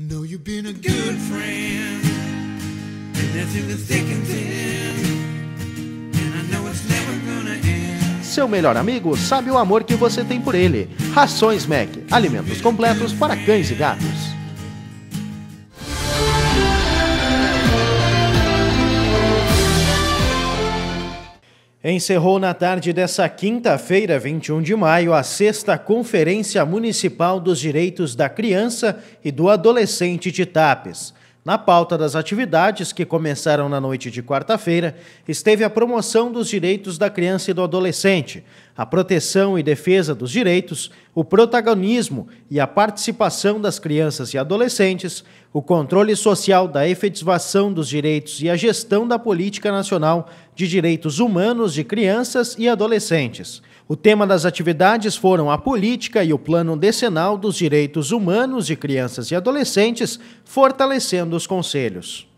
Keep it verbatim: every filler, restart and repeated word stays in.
Know you've been a good friend, and that's in the thick and thin, and I know it's never gonna end. Seu melhor amigo sabe o amor que você tem por ele. Rações Mac, alimentos completos para cães e gatos. Encerrou na tarde dessa quinta-feira, vinte e um de maio, a sexta Conferência Municipal dos Direitos da Criança e do Adolescente de Tapes. Na pauta das atividades, que começaram na noite de quarta-feira, esteve a promoção dos direitos da criança e do adolescente, a proteção e defesa dos direitos, o protagonismo e a participação das crianças e adolescentes, o controle social da efetivação dos direitos e a gestão da política nacional de direitos humanos de crianças e adolescentes. O tema das atividades foram a política e o plano decenal dos direitos humanos de crianças e adolescentes, fortalecendo os conselhos.